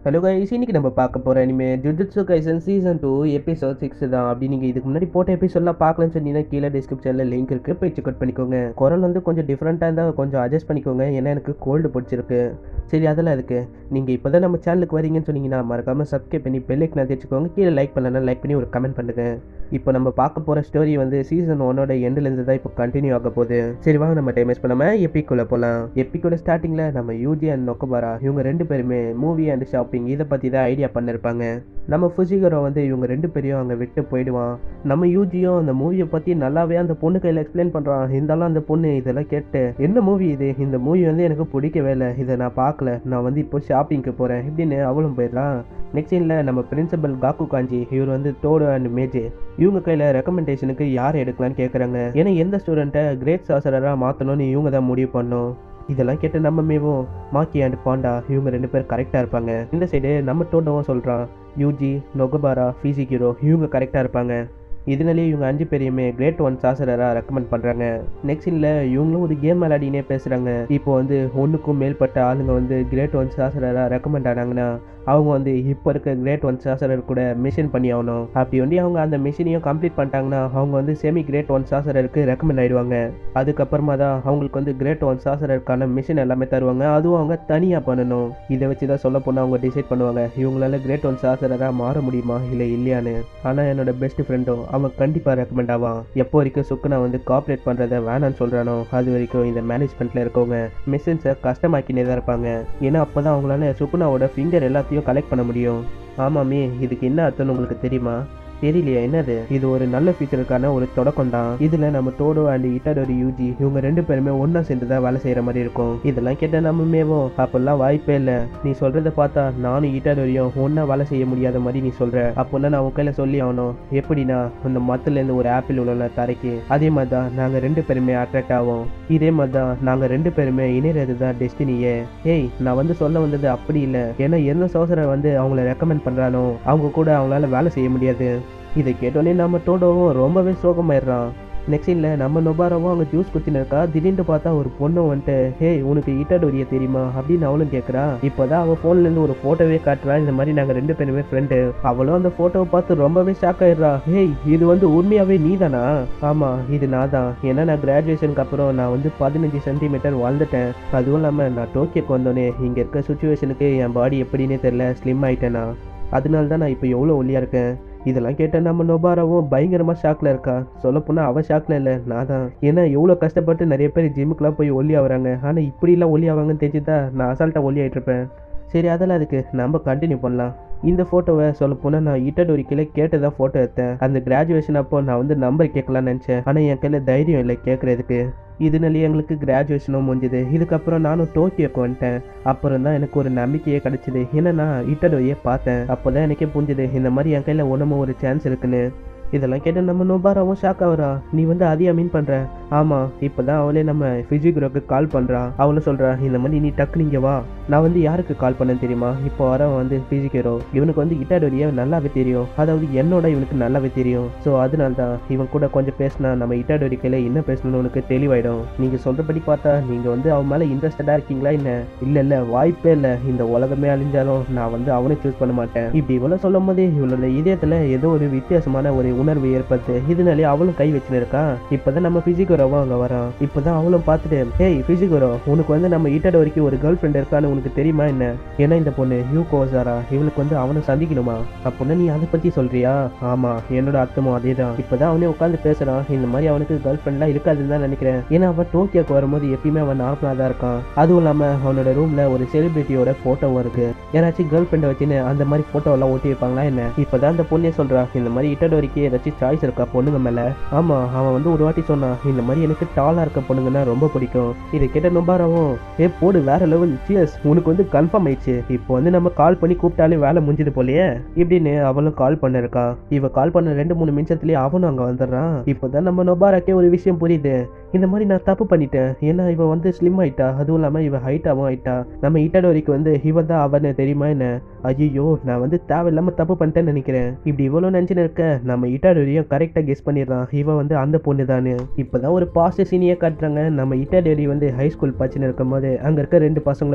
Hello guys, இன்னைக்கு நம்ம பார்க்க போகிற இனிமே ஜுஜுட்சு கைசன் Season-2 Episode-6 தான். அப்படி நீங்கள் இதுக்கு முன்னாடி போட்ட எபிசோட்லாம் பார்க்கலன்னு சொன்னீங்கன்னா கீழே டிஸ்கிரிப்ஷனில் லிங்க் இருக்குது, போய் செக் அவுட் பண்ணிக்கோங்க. குரல் வந்து கொஞ்சம் டிஃப்ரெண்ட்டாக இருந்தால் கொஞ்சம் அட்ஜஸ்ட் பண்ணிக்கோங்க, ஏன்னா எனக்கு கோல்டு பிடிச்சிருக்கு. சரி, அதெல்லாம் அதுக்கு நீங்கள் இப்போ தான் நம்ம சேனலுக்கு வரீங்கன்னு சொன்னீங்கன்னா மறக்காமல் சப்ஸ்கிரைப் பண்ணி பெல்லைக்கு நான் தெரிஞ்சுக்கோங்க. கீழே லைக் பண்ணலன்னா லைக் பண்ணி ஒரு கமெண்ட் பண்ணுங்கள். இப்போ நம்ம பார்க்க போகிற ஸ்டோரி வந்து Season 1 எண்ட்லேருந்து தான் இப்போ கண்டினியூ ஆக போகுது. சரி வாங்க, நம்ம டைம் வேஸ்ட் பண்ணாமல் எப்பிக்குள்ளே போகலாம். எப்பிக்கோட ஸ்டார்டிங்கில் நம்ம யூஜி அண்ட் நொக்கபாரா இவங்க ரெண்டு பேருமே மூவி அண்ட் ஷாப்பிங் இதை பற்றி தான் ஐடியா பண்ணிருப்பாங்க. நம்ம ஃபுஜிகரோ வந்து இவங்க ரெண்டு பேரையும் அங்கே விட்டு போயிடுவான். நம்ம யூஜியும் அந்த மூவியை பற்றி நல்லாவே அந்த பொண்ணு கையில் எக்ஸ்பிளைன் பண்ணுறான். இருந்தாலும் அந்த பொண்ணு இதெல்லாம் கேட்டு, என்ன மூவி இது, இந்த மூவி வந்து எனக்கு பிடிக்கவே இல்லை, இதை நான் பார்க்கல, நான் வந்து இப்போ ஷாப்பிங்க்கு போகிறேன் இப்படின்னு அவளும் போயிடலாம். நெக்ஸ்ட் சீனில் நம்ம பிரின்சிபல் காக்கு காஞ்சி இவர் வந்து டோடோ அண்ட் மேஜே இவங்க கையில் ரெக்கமெண்டேஷனுக்கு யார் எடுக்கலான்னு கேட்குறாங்க. ஏன்னா எந்த ஸ்டூடெண்ட்டை கிரேட் சாசரராக மாற்றணும்னு இவங்க தான் முடிவு பண்ணோம். இதெல்லாம் கேட்டு நம்ம மேவும் மாக்கி அண்ட் பாண்டா இவங்க ரெண்டு பேர் கரெக்டாக இருப்பாங்க. இந்த சைடு நம்ம டோடோவும் சொல்கிறான், யூஜி, நொகபாரா, ஃபிசிகிரோ இவங்க கரெக்டாக இருப்பாங்க. இதனாலேயே இவங்க 5 பேரையுமே கிரேட் 1 சாசரராக ரெக்கமெண்ட் பண்ணுறாங்க. நெக்ஸ்ட் இல்லை இவங்களும் ஒரு கேம் விளையாடினே பேசுகிறாங்க. இப்போ வந்து 1க்கும் மேற்பட்ட ஆளுங்க வந்து கிரேட் 1 சாசரராக ரெக்கமெண்ட் ஆனாங்கன்னா அவங்க வந்து இப்போ இருக்க கிரேட் 1 சாசரர் கூட மிஷன் பண்ணி ஆகணும். அப்படி வந்து அவங்க அந்த மிஷனையும் கம்ப்ளீட் பண்ணிட்டாங்கன்னா அவங்க வந்து செமி கிரேட் 1 சாசரருக்கு ரெக்கமெண்ட் ஆகிடுவாங்க. அதுக்கப்புறமா தான் அவங்களுக்கு வந்து கிரேட் 1 சாசரருக்கான மிஷன் எல்லாமே தருவாங்க. அதுவும் அவங்க தனியாக பண்ணணும். இதை வச்சு தான் சொல்ல போனால் அவங்க டிசைட் பண்ணுவாங்க இவங்களால கிரேட் 1 சாசரராக மாற முடியுமா இல்லை இல்லையான்னு. ஆனால் என்னோட பெஸ்ட் ஃப்ரெண்டும் அவன் கண்டிப்பாக ரெக்கமெண்ட் ஆவான். எப்போ வரைக்கும் சுக்குனா வந்து கோஆப்ரேட் பண்ணுறதை வேணான்னு சொல்கிறானோ அது வரைக்கும் இந்த மேனேஜ்மெண்ட்டில் இருக்கவங்க மிஷன்ஸை கஷ்டமாக்கினே தான் இருப்பாங்க. ஏன்னா அப்போ தான் அவங்களால சுக்குனாவோட ஃபிங்கர் எல்லாத்தையும் கலெக்ட் பண்ண முடியும். ஆமாமே, இதுக்கு என்ன அர்த்தம்னு உங்களுக்கு தெரியுமா? தெரியலையா? என்னது? இது ஒரு நல்ல ஃபியூச்சருக்கான ஒரு தொடக்கம் தான். இதுல நம்ம டோடோ அண்ட் இட்டாடோரி யூஜி இவங்க ரெண்டு பேருமே ஒன்னா சேர்ந்து தான் வேலை செய்யற மாதிரி இருக்கும். இதெல்லாம் கேட்ட நம்ம மேவும் அப்பெல்லாம் வாய்ப்பே இல்லை, நீ சொல்றதை பார்த்தா நானும் இட்டாடோரியும் ஒன்னா வேலை செய்ய முடியாத மாதிரி நீ சொல்ற, அப்போன்னா நான் உன் கையில சொல்லி ஆகணும். எப்படின்னா அந்த மரத்துல இருந்து ஒரு ஆப்பிள் உள்ள தரைக்கு அதே மாதிரி தான் நாங்க ரெண்டு பேருமே அட்ராக்ட் ஆகும். இதே மாதிரி தான் நாங்க ரெண்டு பேருமே இணையறது தான் டெஸ்டினியே. ஏய், நான் வந்து சொல்ல வந்தது அப்படி இல்லை. ஏன்னா எந்த சோசரர் வந்து அவங்கள ரெக்கமெண்ட் பண்றானோ அவங்க கூட அவங்களால வேலை செய்ய முடியாது. இதை கேட்டோன்னே நம்ம டோடோவும் ரொம்பவே சோகமாயிடுறான். நெக்ஸ்ட் இல்லை நம்ம நொபாராவும் அங்கே ஜூஸ் குத்தின்னு இருக்கா. திடீர்னு பார்த்தா ஒரு பொண்ணு வந்துட்டு, ஹே உனக்கு இட்டாடோரியா தெரியுமா அப்படின்னு அவளும் கேட்குறா. இப்போதான் அவள் ஃபோன்லேருந்து ஒரு ஃபோட்டோவே காட்டுறா, இந்த மாதிரி நாங்கள் ரெண்டு பேருமே ஃப்ரெண்டு. அவளும் அந்த ஃபோட்டோவை பார்த்து ரொம்பவே ஷாக் ஆயிடுறா. ஹேய், இது வந்து உண்மையாகவே நீ தானா? ஆமாம், இது நான் தான். ஏன்னா நான் கிராஜுவேஷனுக்கு அப்புறம் நான் வந்து 15 சென்டிமீட்டர் வளர்ந்துட்டேன். அதுவும் இல்லாமல் நான் டோக்கியோக்கு வந்தோடனே இங்கே இருக்க சுச்சுவேஷனுக்கு என் பாடி எப்படின்னே தெரில, ஸ்லிம் ஆகிட்டேனா. அதனால தான் நான் இப்போ எவ்வளோ ஒல்லியாக இருக்கேன். இதெல்லாம் கேட்ட நம்ம நொபாராவும் பயங்கரமாக ஷாக்கில் இருக்கா. சொல்லப்போனால் அவள் ஷாக்கில் இல்லை, நான் தான். ஏன்னா எவ்வளோ கஷ்டப்பட்டு நிறைய பேர் ஜிம்முக்கெலாம் போய் ஒல்லி ஆகுறாங்க, ஆனால் இப்படிலாம் ஒல்லி ஆவாங்கன்னு தெரிஞ்சுதான் நான் அசால்ட்டாக ஒல்லி ஆகிட்டு இருப்பேன். சரி, அதெல்லாம் அதுக்கு நம்ம கண்டினியூ பண்ணலாம். இந்த ஃபோட்டோவை சொல்லப்போனால் நான் இட்டாடோரி கீழே கேட்டு தான் ஃபோட்டோ எடுத்தேன். அந்த கிராஜுவேஷன் அப்போ நான் வந்து நம்பர் கேட்கலான்னு நினச்சேன், ஆனால் என் கையில் தைரியம் இல்லை கேட்குறதுக்கு. இதனாலேயே எங்களுக்கு கிராஜுவேஷனும் முடிஞ்சுது. இதுக்கப்புறம் நானும் டோக்கியோக்கு வந்துட்டேன். அப்புறம் தான் எனக்கு ஒரு நம்பிக்கையே கிடச்சிது. ஏன்னா நான் இட்டாடோரியை பார்த்தேன். அப்போ தான் எனக்கே புரிஞ்சுது இந்த மாதிரி என் கையில் ஒன்றுமோ ஒரு சான்ஸ் இருக்குன்னு. இதெல்லாம் கேட்டு நம்ம நொபாராவும் ஷாக் ஆகுறா. நீ வந்து அதையா மீன் பண்ணுற? ஆமாம், இப்போ தான் அவளே நம்ம ஃபிசிகிரோக்கு கால் பண்ணுறா. அவளும் சொல்கிறா, இந்த மாதிரி நீ டக்கு நீங்க வா. நான் வந்து யாருக்கு கால் பண்ணேன்னு தெரியுமா? இப்போ வர வந்து ஃபிசிகிரோ இவனுக்கு வந்து இட்டாடோரியா நல்லாவே தெரியும். அதாவது என்னோட இவனுக்கு நல்லாவே தெரியும். ஸோ அதனால தான் இவன் கூட கொஞ்சம் பேசினா நம்ம இட்டாடோரி கையில் என்ன பேசணும்னு உனக்கு தெளிவாயிடும். நீங்கள் சொல்கிறபடி பார்த்தா நீங்கள் வந்து அவன் மேலே இன்ட்ரெஸ்டடாக இருக்கீங்களா என்ன? இல்லை, வாய்ப்பே இல்லை. இந்த உலகமே அழிஞ்சாலும் நான் வந்து அவனை சூஸ் பண்ண மாட்டேன். இப்படி இவ்வளோ சொல்லும் போதே இவளோட இதயத்தில் ஏதோ ஒரு வித்தியாசமான ஒரு உணர்வு ஏற்படுது. இதனாலே அவளும் கை வச்சுன்னு இருக்கா. இப்பதான் நம்ம ஃபிசிகிரோவும் அங்க வரான். இப்பதான் அவளும் பார்த்துட்டு, ஹேய் ஃபிசிகிரோ, உனக்கு வந்து நம்ம இட்டாடோரிக்கு ஒரு கேர்ள் ஃப்ரெண்ட் இருக்கான்னு உனக்கு தெரியுமா என்ன? ஏன்னா இந்த பொண்ணு யூகோ சாரா இவளுக்கு வந்து அவனை சந்திக்கணுமா? அப்படின்னா நீ அதை பத்தி சொல்றியா? ஆமா, என்னோட அர்த்தமும் அதே தான். இப்பதான் அவனே உட்காந்து பேசுறான். இந்த மாதிரி அவனுக்கு கேர்ள் ஃப்ரெண்ட்லாம் இருக்காதுன்னு தான் நினைக்கிறேன். ஏன்னா அவன் டோக்கியோக்கு வரும்போது எப்பயுமே அவன் நார்மலா தான் இருக்கான். அதுவும் இல்லாம அவனோட ரூம்ல ஒரு செலிபிரிட்டியோட போட்டோவும் இருக்கு. யாராச்சும் கேர்ள் ஃப்ரெண்டை வச்சுன்னு அந்த மாதிரி போட்டோ எல்லாம் ஒட்டி வைப்பாங்களா என்ன? இப்பதான் அந்த பொண்ணே சொல்றான், இந்த மாதிரி இட்டாடோரிக்கு ஏதாச்சும் சாய்ஸ் இருக்கா பொண்ணுங்க மேல? ஆமா, அவன் வந்து ஒரு வாட்டி சொன்னான், இந்த மாதிரி எனக்கு டாலா இருக்க பொண்ணுங்கன்னா ரொம்ப பிடிக்கும். இதை கேட்ட நொபாராவும், ஏ போடு வேற லெவல், சியர்ஸ், உனக்கு வந்து கன்ஃபார்ம் ஆயிடுச்சு. இப்போ வந்து நம்ம கால் பண்ணி கூப்பிட்டாலே வேலை முடிஞ்சது போலயே இப்படின்னு அவளும் கால் பண்ணிருக்கா. இவ கால் பண்ண 2-3 நிமிஷத்துலயே அவனும் அங்க வந்துடுறான். இப்போதான் நம்ம நொபாராக்கே ஒரு விஷயம் புரியுது, இந்த மாதிரி நான் தப்பு பண்ணிட்டேன். ஏன்னா இவன் வந்து ஸ்லிம் ஆயிட்டா, அதுவும் இல்லாம இவன் ஹைட்டாவும் ஆயிட்டா. நம்ம இட்டாடோரிக்கு வந்து இவன் தான் அவன்னு தெரியுமா என்ன? ஐயோ, நான் வந்து தேவையில்லாம தப்பு பண்ணிட்டேன்னு நினைக்கிறேன். இப்படி இவ்வளோ நினைச்சுன்னு இருக்க நம்ம இட்டாடோரியும் கரெக்டாக கெஸ் பண்ணிடுறான், இவன் வந்து அந்த பொண்ணு தானே. இப்போதான் ஒரு பாஸ்ட் சீனியே காட்டுறாங்க. நம்ம இட்டாடோரி வந்து ஹை ஸ்கூல் படிச்சுன்னு இருக்கும் போது அங்கே இருக்க 2 பசங்களும் கேட்பாங்க,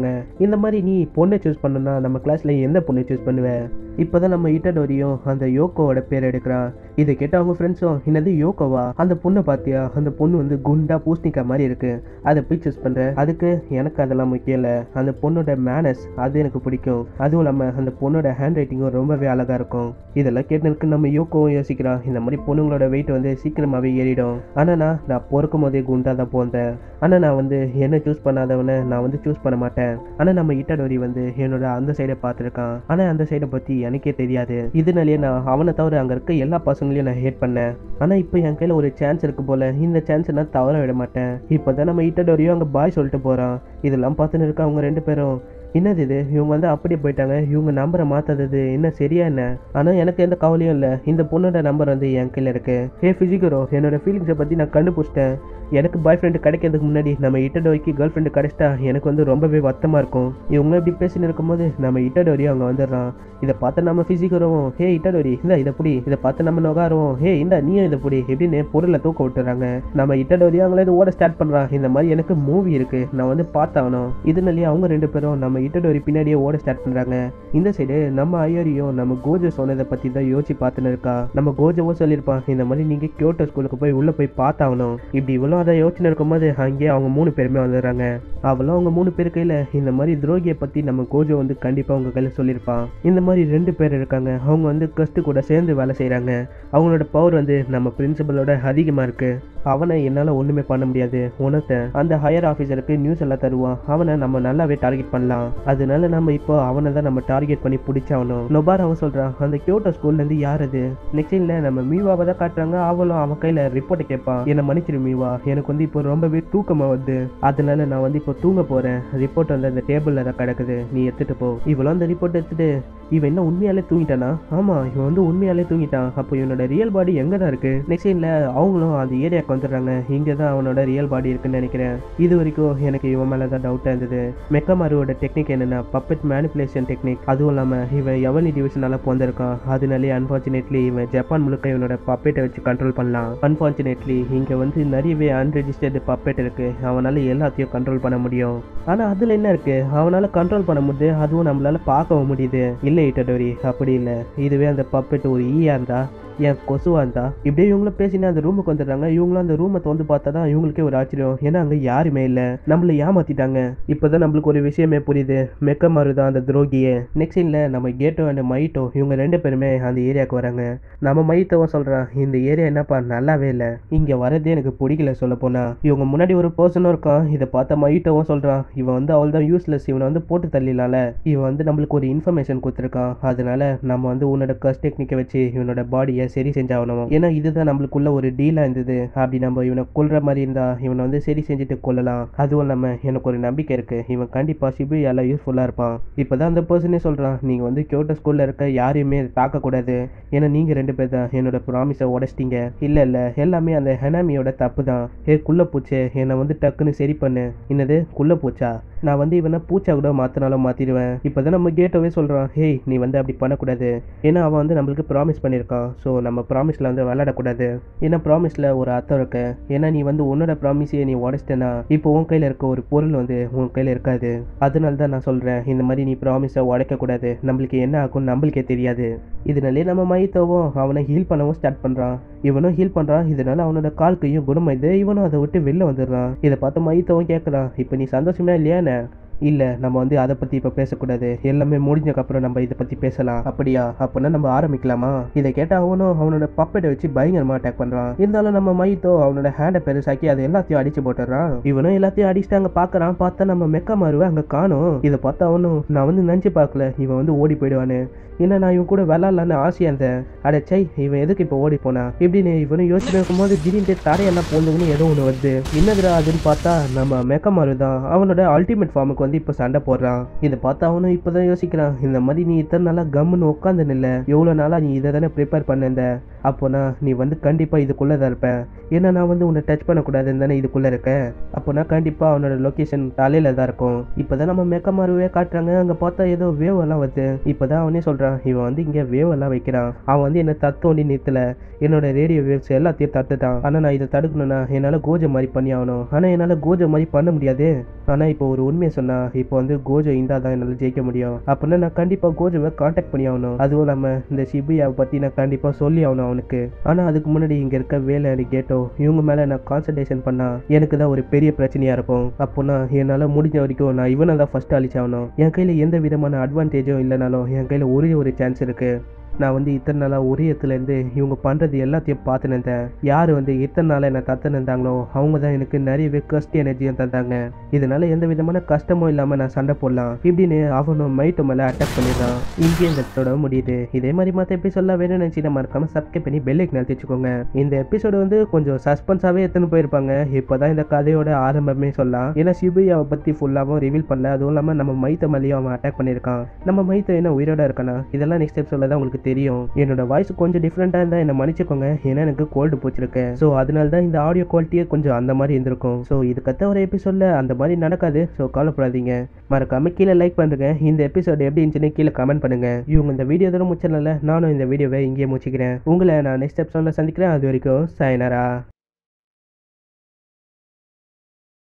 கேட்குறாங்க, இந்த மாதிரி நீ பொண்ணை சூஸ் பண்ணணும்னா நம்ம கிளாஸ்ல எந்த பொண்ணை சூஸ் பண்ணுவ? இப்போதான் நம்ம இட்டடோரியும் அந்த யோகோவோட பேர் எடுக்கிறான். இதை கேட்ட அவங்க ஃப்ரெண்ட்ஸும், என்னது யோகோவா? அந்த பொண்ணை பார்த்தியா? அந்த பொண்ணு வந்து குண்டா பூஸ்னிக்கா மாதிரி இருக்கு, அதை போய் சூஸ் பண்ற? அதுக்கு எனக்கு அதெல்லாம் முக்கியம் இல்லை, அந்த பொண்ணோட மேனஸ் அது எனக்கு பிடிக்கும், அதுவும் இல்லாமல் அந்த பொண்ணோட ஹேண்ட் ரைட்டிங்கும் ரொம்பவே அழகா இருக்கும். இதெல்லாம் கேட்டதுக்கு நம்ம யோகோவும் யோசிக்கிறான், இந்த மாதிரி பொண்ணுங்களோட வெயிட் வந்து சீக்கிரமாகவே ஏறிடும். ஆனால் நான் பிறக்கும் போதே குண்டா தான் போந்தேன், ஆனால் நான் வந்து என்ன சூஸ் பண்ணாதவனை நான் வந்து சூஸ் பண்ண மாட்டேன். ஆனால் நம்ம இட்டடோரி வந்து என்னோட அந்த சைடை பார்த்துருக்கான், ஆனால் அந்த சைடை பற்றி எனக்கே தெரியாது. இதனாலேயே நான் அவனை தவிர அங்கே இருக்க எல்லா பசங்களையும் நான் ஹேட் பண்ணேன். ஆனால் இப்போ என் கையில் ஒரு சான்ஸ் இருக்கு போல, இந்த சான்ஸை நான் தவற விட மாட்டேன். இப்போ தான் நம்ம இட்டடோரியும் அங்கே பாய் சொல்லிட்டு போகிறான். இதெல்லாம் பார்த்துன்னு இருக்க அவங்க 2 பேரும், என்னது இது, இவங்க வந்து அப்படியே போயிட்டாங்க, இவங்க நம்பரை மாற்றாதது என்ன சரியா என்ன? ஆனால் எனக்கு எந்த கவலையும் இல்லை, இந்த பொண்ணோட நம்பர் வந்து என் கையில் இருக்கு. ஃபிசிகரோ, என்னோட ஃபீலிங்ஸை பற்றி நான் கண்டுபிடிச்சிட்டேன். எனக்கு பாய் ஃப்ரெண்டு கிடைக்கிறதுக்கு முன்னாடி நம்ம இட்டடோரிக்கு கேர்ள் ஃப்ரெண்டு கிடைச்சிட்டா எனக்கு வந்து ரொம்பவே வருத்தமாக இருக்கும். இவங்களும் இப்படி பேசின்னு இருக்கும்போது நம்ம இட்டடோரியும் அங்கே வந்துடுறான். இதை பார்த்து நம்ம ஃபிசிகரோவும், ஹே இட்டடோரி இந்த இதை புடி, இதை பார்த்து நம்ம நொகாருவோம், ஹே இந்த நீயும் இதை புடி எப்படின்னு பொருளை தூக்க விட்டுறாங்க. நம்ம இட்டடோரி அவங்கள இது ஓட ஸ்டார்ட் பண்ணுறான். இந்த மாதிரி எனக்கு மூவி இருக்கு, நான் வந்து பார்த்தாகணும். இதனாலேயே அவங்க 2 பேரும் நம்ம இட்டடோரி பின்னாடியே ஓட ஸ்டார்ட் பண்றாங்க. இந்த சைடு நம்ம ஐயரியும் நம்ம கோஜோ சொன்னதை பத்தி தான் யோசிச்சு பார்த்துன்னு இருக்கா. நம்ம கோஜோவும் சொல்லியிருப்பான், இந்த மாதிரி நீங்க கியோட்டோ ஸ்கூலுக்கு போய் உள்ள போய் பார்த்தாகணும். இப்படி இவ்வளோ அதை யோசனை இருக்கும்போது அங்கேயே அவங்க 3 பேருமே வந்துடுறாங்க. அவளும் அவங்க 3 பேர் கையில இந்த மாதிரி துரோகியை பத்தி நம்ம கோஜோ வந்து கண்டிப்பா அவங்க கையில சொல்லியிருப்பான். இந்த மாதிரி 2 பேர் இருக்காங்க, அவங்க வந்து கஸ்ட் கூட சேர்ந்து வேலை செய்யறாங்க. அவங்களோட பவர் வந்து நம்ம பிரின்சிபலோட அதிகமா இருக்கு. அவனை என்னால ஒண்ணுமே பண்ண முடியாது. உனத்த அந்த ஹையர் ஆஃபீஸருக்கு நியூஸ் எல்லாம் தருவான், அவனை நம்ம நல்லாவே டார்கெட் பண்ணலாம். அதனால நம்ம இப்போ அவனை தான் நம்ம டார்கெட் பண்ணி பிடிச்சாகணும். நொபார் அவன் சொல்றான், அந்த கியோட்டோ ஸ்கூல்ல இருந்து யார் அது? நெக்ஸ்ட் சீன்ல நம்ம மீவாவை தான் காட்டுறாங்க. அவளும் அவன் கையில ரிப்போர்ட்டை கேட்பான், என்ன மன்னிச்சிரு மீவா, எனக்கு வந்து இப்போ ரொம்பவே தூக்கமா வருது, அதனால நான் வந்து இப்போ தூங்க போறேன். ரிப்போர்ட் வந்து அந்த டேபிள்ல தான் கிடக்குது, நீ எடுத்துட்டு போ. இவளும் அந்த ரிப்போர்ட் எடுத்துட்டு, இவன் என்ன உண்மையாலே தூங்கிட்டானா? ஆமா, இவன் வந்து உண்மையாலே தூங்கிட்டான். அப்போ இவனோட ரியல் பாடி எங்க தான் இருக்கு? நெக்ஸ்ட் சீன்ல அவங்களும் அந்த ஏரியாவுக்கு வந்துடுறாங்க. இங்க தான் அவனோட ரியல் பாடி இருக்குன்னு நினைக்கிறேன். இது வரைக்கும் எனக்கு இவன் மேலதான் டவுட்டா இருந்தது. மெக்கமாருவோட டெக்னிக் என்னன்னா பப்பெட் மேனிபுலேஷன் டெக்னிக். அதுவும் இல்லாம இவன் எவனி டிவிஷனால பிறந்திருக்கான். அதனாலே அன்பார்ச்சுனேட்லி இவன் ஜப்பான் முழுக்க இவனோட பப்பெட்டை வச்சு கண்ட்ரோல் பண்ணலாம். அன்பார்ச்சுனேட்லி இங்க வந்து நிறையவே அன்ரெஜிஸ்டர்டு பப்பெட் இருக்கு, அவனால எல்லாத்தையும் கண்ட்ரோல் பண்ண முடியும். ஆனா அதுல என்ன இருக்கு, அவனால கண்ட்ரோல் பண்ண முடியுது, அதுவும் நம்மளால பார்க்கவும் முடியுது. இல்லை இட்டடோரி, அப்படி இல்லை. இதுவே அந்த பப்பெட் ஒரு ஈயா இருந்தா, என் கொசுவா இருந்தா. இப்படியே இவங்களும் பேசினா அந்த ரூமுக்கு வந்துடுறாங்க. இவங்களும் அந்த ரூமை வந்து பார்த்தா தான் இவங்களுக்கே ஒரு ஆச்சரியம், ஏன்னா அங்கே யாருமே இல்லை, நம்மளை ஏமாத்திட்டாங்க. இப்போதான் நம்மளுக்கு ஒரு விஷயமே புரியுது, மெக்கமாரு தான் அந்த துரோகியே. நெக்ஸ்ட் சீன்ல நம்ம கேட்டோ அண்ட் மைட்டோ இவங்க 2 பேருமே அந்த ஏரியாவுக்கு வராங்க. நம்ம மைட்டோவும் சொல்றான், இந்த ஏரியா என்னப்பா நல்லாவே இல்லை, இங்க வரதே எனக்கு பிடிக்கல. சொல்ல போனா இவங்க முன்னாடி ஒரு பர்சனும் இருக்கான். இதை பார்த்த மைட்டோவும் சொல்றான், இவன் வந்து அவள் தான் யூஸ்லெஸ், இவனை வந்து போட்டு தள்ளினால இவன் வந்து நம்மளுக்கு ஒரு இன்ஃபர்மேஷன் கொடுத்துருக்கான். அதனால நம்ம வந்து உன்னோட கஸ்ட் டெக்னிக்கை வச்சு இவனோட பாடியை சரி செஞ்சாகணும். ஏன்னா இதுதான் நம்மளுக்குள்ள ஒரு டீலா இருந்தது. அப்படி நம்ம இவனை கொல்ற மாதிரி இருந்தா இவனை வந்து சரி செஞ்சுட்டு கொல்லலாம். அதுவும் இல்லாம எனக்கு ஒரு நம்பிக்கை இருக்கு, இவன் கண்டிப்பா ஷிபுயால யூஸ்ஃபுல்லா இருப்பான். இப்பதான் அந்த பர்சனே சொல்றான், நீங்க வந்து கியோட்டோ ஸ்கூல்ல இருக்க யாரையுமே தாக்க கூடாது, ஏன்னா நீங்க 2 பேர் தான் என்னோட ப்ராமிஸை உடைச்சிட்டீங்க. இல்ல எல்லாமே அந்த ஹெனாமியோட தப்பு தான். குள்ள பூச்சே, என்னை வந்து டக்குன்னு சரி பண்ணு. என்னது குள்ள பூச்சா? நான் வந்து இவனை பூச்சா கூட மாத்தினாலும் மாத்திடுவேன். இப்பதான் நம்ம கேட்டோவே சொல்றான், ஹேய் நீ வந்து அப்படி பண்ணக்கூடாது, ஏன்னா அவன் வந்து நம்மளுக்கு ப்ராமிஸ் பண்ணியிருக்கான். ஸோ நம்ம ப்ராமிஸ்ல வந்து விளையாடக்கூடாது. ஏன்னா ப்ராமிஸ்ல ஒரு அர்த்தம் இருக்கு. ஏன்னா நீ வந்து உன்னோட ப்ராமிஸையே நீ உடைச்சிட்டேன்னா இப்போ உன் கையில இருக்க ஒரு பொருள் வந்து உன் கையில இருக்காது. அதனால தான் நான் சொல்றேன், இந்த மாதிரி நீ ப்ராமிஸை உடைக்க கூடாது, நம்மளுக்கு என்ன ஆகும் நம்மளுக்கே தெரியாது. இதனாலே நம்ம மைத்தோவும் அவனை ஹீல் பண்ணவும் ஸ்டார்ட் பண்றான். இவனும் ஹீல் பண்றான். இதனால அவனோட கால் கையும் குணமாயிது. இவனும் அதை விட்டு வெளில வந்துடுறான். இதை பார்த்து மைத்தோவும் கேட்கறான், இப்போ நீ சந்தோஷமா இல்லையா? இல்லை, நம்ம வந்து அதை பற்றி இப்போ பேசக்கூடாது, எல்லாமே முடிஞ்சக்கப்புறம் நம்ம இதை பற்றி பேசலாம். அப்படியா? அப்படின்னா நம்ம ஆரம்பிக்கலாமா? இதை கேட்டால் அவனும் அவனோட பப்பெட்டை வச்சு பயங்கரமாக அட்டாக் பண்ணுறான். இருந்தாலும் நம்ம மைத்தோ அவனோட ஹேண்டை பெருசாக்கி அதை எல்லாத்தையும் அடிச்சு போட்டுறான். இவனும் எல்லாத்தையும் அடிச்சுட்டு அங்கே பார்க்குறான். பார்த்தா நம்ம மெக்கமாருவை அங்கே காணும். இதை பார்த்தா அவனும், நான் வந்து நினச்சி பார்க்கல இவன் வந்து ஓடி போயிடுவான்னு, ஏன்னா நான் இவன் கூட விளாட்லான்னு ஆசையாக இருந்தேன். அடைச்சை இவன் எதுக்கு இப்போ ஓடி போனா இப்படின்னு இவனும் யோசிச்சு இருக்கும்போது திடீர்னு தரையெல்லாம் போந்துன்னு ஏதோ ஒன்று வருது. என்னதுடா அதுன்னு பார்த்தா நம்ம மெக்கமாரு தான் அவனோட அல்டிமேட் ஃபார்முக்கு வந்து இப்போ சண்டை போடுறான். இதை பார்த்து அவனும் இப்போதான் யோசிக்கிறான், இந்த மாதிரி நீ இத்தனை நாளா கம்முன்னு உட்காந்து நில்ல, எவ்வளோ நாளா நீ இதை தானே ப்ரிப்பேர் பண்ணிருந்த, அப்போனா நீ வந்து கண்டிப்பாக இதுக்குள்ளே இருப்பேன். ஏன்னா நான் வந்து உன்னை டச் பண்ணக்கூடாதுன்னு தானே இதுக்குள்ளே இருக்கேன். அப்போனா கண்டிப்பாக அவனோட லொக்கேஷன் தலையில தான் இருக்கும். இப்போதான் நம்ம மெக்கமாருவே காட்டுறாங்க. அங்கே பார்த்தா ஏதோ வேவ் எல்லாம் வருது. இப்போதான் அவனே சொல்கிறான், இவன் வந்து இங்கே வேவ் எல்லாம் வைக்கிறான். அவன் வந்து என்னை தத்தோண்டி நிறுத்தல, என்னோட ரேடியோ வேவ்ஸ் எல்லாத்தையும் தட்டுட்டான். ஆனால் நான் இதை தடுக்கணும்னா என்னால் கோஜோ மாதிரி பண்ணி ஆகணும். ஆனால் என்னால் கோஜோ மாதிரி பண்ண முடியாது. ஆனால் இப்போ ஒரு உண்மையை சொன்னா பண்ணா இப்போ வந்து கோஜோ இருந்தா தான் என்னால ஜெயிக்க முடியும் அப்படின்னா நான் கண்டிப்பா கோஜோவை கான்டாக்ட் பண்ணி ஆகணும். அதுவும் இல்லாம இந்த ஷிபுயாவை பத்தி நான் கண்டிப்பா சொல்லி ஆகணும் அவனுக்கு. ஆனா அதுக்கு முன்னாடி இங்க இருக்க வேலை கேட்டோ இவங்க மேல நான் கான்சன்ட்ரேஷன் பண்ணா எனக்கு தான் ஒரு பெரிய பிரச்சனையா இருக்கும். அப்போனா என்னால முடிஞ்ச வரைக்கும் நான் இவனை தான் ஃபர்ஸ்ட் அழிச்சாகணும். என் கையில எந்த விதமான அட்வான்டேஜும் இல்லைனாலும் என் கையில ஒரே ஒரு சான்ஸ் இருக்கு. நான் வந்து இத்தனை நாளாக ஒரே இடத்துலேருந்து இவங்க பண்ணுறது எல்லாத்தையும் பார்த்து நின்றேன். யார் வந்து இத்தனை நாளாக என்னை தத்து நின்றாங்களோ அவங்க தான் எனக்கு நிறையவே கஷ்ட எனர்ஜியும் தந்தாங்க. இதனால எந்த விதமான கஷ்டமும் இல்லாமல் நான் சண்டை போடலாம் இப்படின்னு அவனும் மைட்டு மேலே அட்டாக் பண்ணிடுறான். இங்கே இந்த எபிசோட முடியுது. இதே மாதிரி மற்ற எபிசோட்லாம் வேணும்னு நினச்சி மறக்காம சப்ஸ்கிரைப் பண்ணி பெல் ஐக்கன் அழுத்தி வச்சுக்கோங்க. இந்த எபிசோடு வந்து கொஞ்சம் சஸ்பென்ஸாகவே எடுத்துன்னு போயிருப்பாங்க. இப்போ தான் இந்த கதையோட ஆரம்பமே சொல்லலாம். ஏன்னா ஷிபுயாவை பற்றி ஃபுல்லாகவும் ரிவீல் பண்ணல. அதுவும் இல்லாமல் நம்ம மைத்த மேலேயும் அவன் அட்டாக் பண்ணியிருக்கான். நம்ம மைத்த என்ன உயிரோட இருக்கானா இதெல்லாம் நெக்ஸ்ட் எபிசோட்ல தான் உங்களுக்கு தெரியும். என்னோட வாய்ஸ் கொஞ்சம் டிஃப்ரெண்டா இருந்தா என்ன மன்னிச்சுக்கோங்க. ஏன்னா எனக்கு கோல்டு போச்சிருக்கு. ஸோ அதனால தான் இந்த ஆடியோ குவாலிட்டியே கொஞ்சம் அந்த மாதிரி இருந்திருக்கும். ஸோ இதுக்கத்த ஒரு எபிசோட்ல அந்த மாதிரி நடக்காது. ஸோ கவலைப்படாதீங்க. மறக்காம கீழே லைக் பண்ணுங்க. இந்த எபிசோடு எப்படி இருந்துச்சுன்னு கீழே கமெண்ட் பண்ணுங்க. இவங்க இந்த வீடியோ தூரம் முடிச்சனால நானும் இந்த வீடியோவை இங்கேயே முடிச்சுக்கிறேன். உங்களை நான் நெக்ஸ்ட் எபிசோட்ல சந்திக்கிறேன். அது வரைக்கும் சாயனரா.